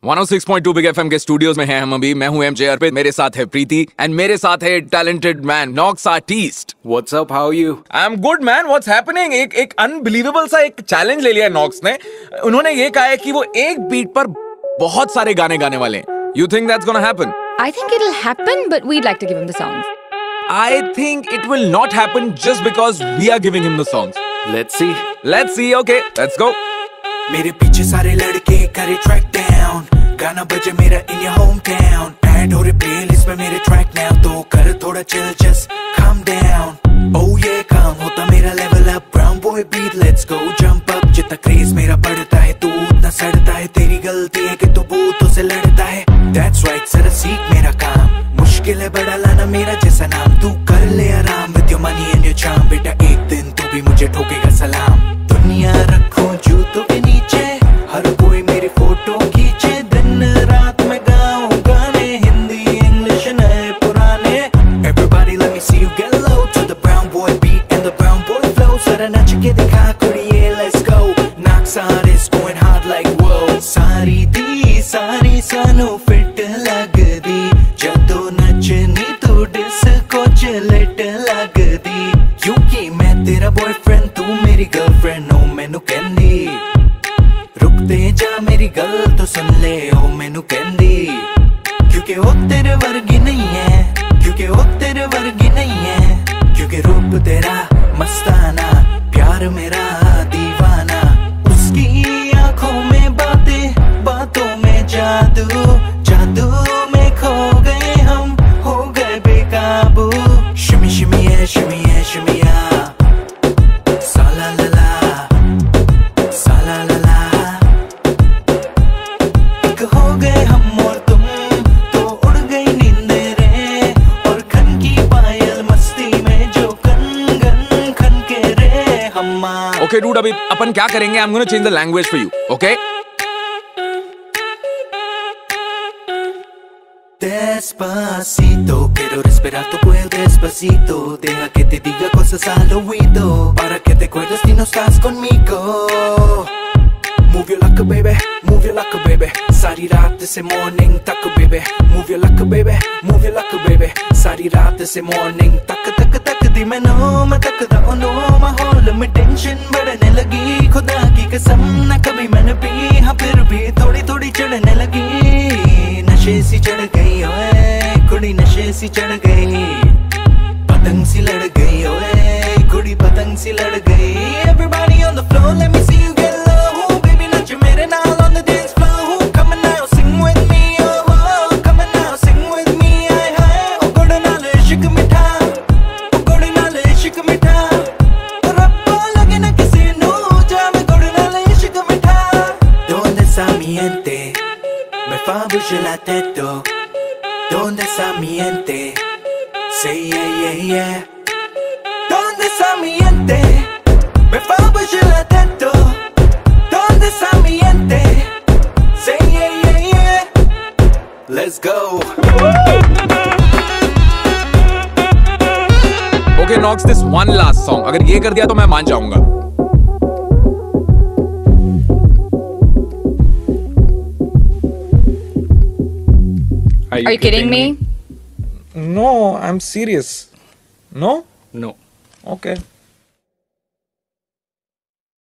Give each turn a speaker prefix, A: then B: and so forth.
A: 106.2 big FM के studios में हैं हम अभी। मैं हूं एमजे अर्पित, मेरे साथ है प्रीति एंड मेरे साथ है talented man Knox artist.
B: What's up? How are you?
A: I am good man, what's happening. एक अनबिलीवेबल सा एक चैलेंज ले लिया है नॉक्स ने। उन्होंने ये कहा है कि वो एक बीट पर बहुत सारे गाने गाने वाले हैं। You think that's gonna happen?
C: I think it'll happen, but we'd like to give him the songs.
A: I think it will not happen just because we are giving him the songs.
B: Let's see.
A: Let's see. Okay, let's go.
D: मेरे पीछे सारे लड़के करे track down, गाना बजे मेरा in your hometown, add हो रही प्लेलिस्ट में मेरे ट्रैक नाउ, तो कर थोड़ा chill, just calm down. Oh ये काम होता मेरा level up, brown boy beat let's go jump up. जितना क्रेज मेरा बढ़ता है तू उतना सड़ता है, तेरी गलती है कि तू बूतों से लड़ता है। दैट्स राइट, जरा सीख मेरा काम, मुश्किल है बड़ा लाना मेरा जैसा नाम। तू कर ले आराम with your money and your charm, बेटा एक दिन तू भी मुझे ठोकेगा सलाम। दुनिया रखो जूतों के नीचे, हर कोई मेरी फोटो खींचे, दिन रात में गाऊं गाने, हिंदी इंग्लिश नए पुराने। Everybody let me see you get low to the brown boy beat and the brown boy flow। जरा नाच के दिखा कुड़िए, let's go। Knocks artist going hard like whoa। सारी दी सारी सानू फिट लग दी, जदों नचनी तू डिस्को चलट लग दी। क्योंकि मैं तेरा बॉयफ्रेंड तू मेरी गर्लफ्रेंड, ओ मैनू कहंदी रुकते जा मेरी गल तो सुन ले, ओ मैनू कहंदी। क्योंकि वो तेरे वर्गी नहीं है, क्योंकि वो तेरे वर्गी नहीं है, क्योंकि रूप तेरा मस्ताना, प्यार मेरा दीवाना। उसकी आंखों में बातें, बातों में जादू, जादू में खो गए हम, हो गए बेकाबू। शिमी शिमी है शिमी है शिमिया, साला लला साला लला। एक हो गए हम और तुम, तो उड़ गई नींदें रे, और खन की पायल मस्ती में जो कन गन खन के रे हम्मा।
A: Okay, dude, अभी अपन क्या करेंगे? I'm gonna change the language for you. Okay?
D: Despacito, quiero respirar tu cuello despacito, deja que te diga cosas al oído, para que te acuerdes si no estás conmigo. Move your luck baby, move your luck baby, सारी रात से morning तक baby, move your luck baby, move your luck baby, सारी रात से morning तक तक तक दी मैं तकदा ओ नो, माहौल में टेंशन बढ़ने लगी, खुदा की कसम न कभी मैंने पी, हाँ फिर भी थोड़ी थोड़ी चढ़ने लगी। नशे सी चढ़ गई ओए कुड़ी, नशे सी चढ़ गई, पतंग सी लड़ गई ओए कुड़ी, पतंग सी लड़ गई। Everybody on the floor, let me see you get low, baby नच मेरे नाल on the dance floor, come on now sing with me, oh come on now sing with me, आए हाय ओ गुड़ नाल इश्क मिठा, ओ गुड़ नाल इश्क मिठा, रब्बा लगे ना किसी नू जावे गुड़ नाल इश्क मिठा। Donde está mi gente, me fa bouger la tête, donde está mi gente, say yeah yeah yeah. Donde está mi gente, me fa bouger la tête, donde está mi gente, say yeah yeah yeah. Let's go.
A: Okay, Nox, this one last song. अगर ये कर दिया तो मैं मान जाऊंगा।
C: Are you kidding me?
A: No, I'm serious. No?
B: No.
A: Okay.